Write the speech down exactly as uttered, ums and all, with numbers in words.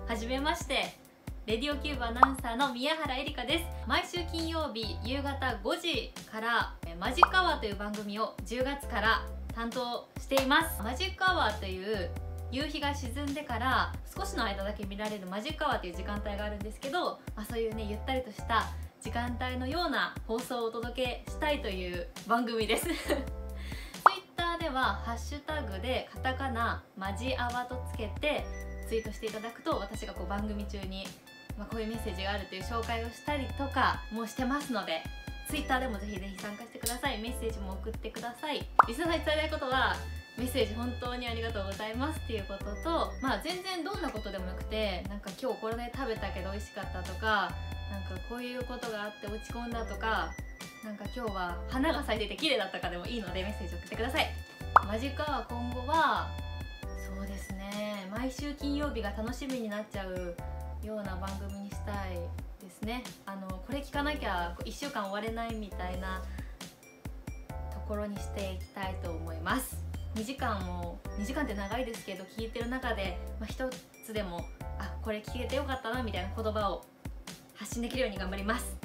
はじめまして、レディオキューブアナウンサーの宮原えりかです。毎週金曜日夕方ごじからマジックアワーという番組をじゅうがつから担当しています。マジックアワーという夕日が沈んでから少しの間だけ見られるマジックアワーという時間帯があるんですけど、まあ、そういうねゆったりとした時間帯のような放送をお届けしたいという番組です。Twitter ではハッシュタグでカタカナマジアワとつけてツイートしていただくと、私がこう番組中に、まあ、こういうメッセージがあるという紹介をしたりとかもしてますので、 Twitter でもぜひぜひ参加してください。メッセージも送ってください。リスナーに伝えたいことは、メッセージ本当にありがとうございますっていうことと、まあ全然どんなことでもよくて、なんか今日これで食べたけど美味しかったとか、なんかこういうことがあって落ち込んだとか、なんか今日は花が咲いてて綺麗だったかでもいいのでメッセージ送ってください。マジックアワー今後はそうですね、毎週金曜日が楽しみになっちゃうような番組にしたいですね。あのこれ聞かなきゃいっしゅうかん終われないみたいなところにしていきたいと思います。にじかんもにじかんって長いですけど、聞いてる中で、まあ、一つでもあこれ聞けてよかったなみたいな言葉を発信できるように頑張ります。